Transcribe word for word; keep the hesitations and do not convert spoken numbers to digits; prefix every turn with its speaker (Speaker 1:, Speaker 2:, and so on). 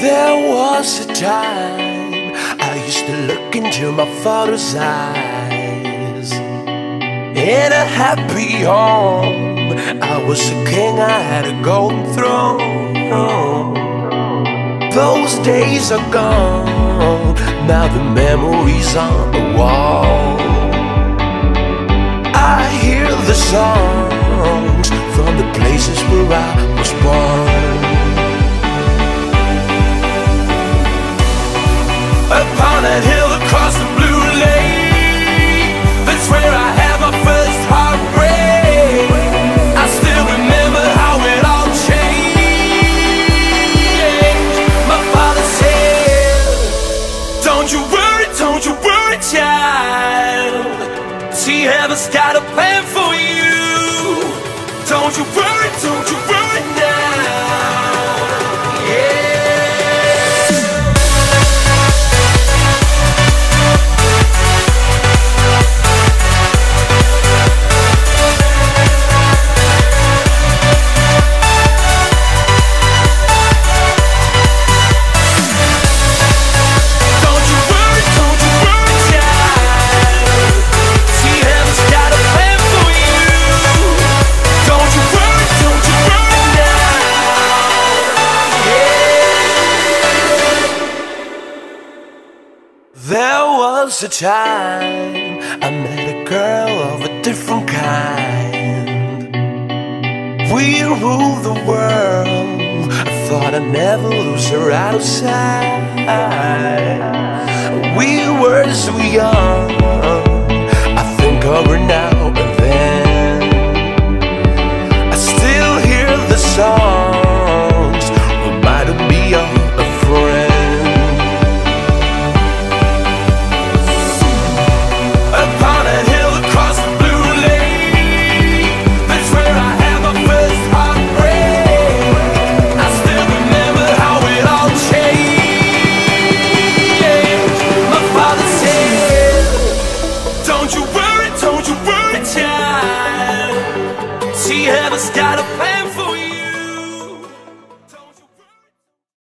Speaker 1: There was a time I used to look into my father's eyes. In a happy home, I was a king, I had a golden throne. Those days are gone, now the memories on the wall. I hear the songs from the places where I was born. Upon that hill across the blue lake, that's where I had my first heartbreak. I still remember how it all changed. My father said, don't you worry, don't you worry, child. See, heaven's got a plan for you. Don't you worry, don't you worry now. Yeah. There was a time I met a girl of a different kind. We ruled the world, I thought I'd never lose her out of sight. We were so young, I think of her now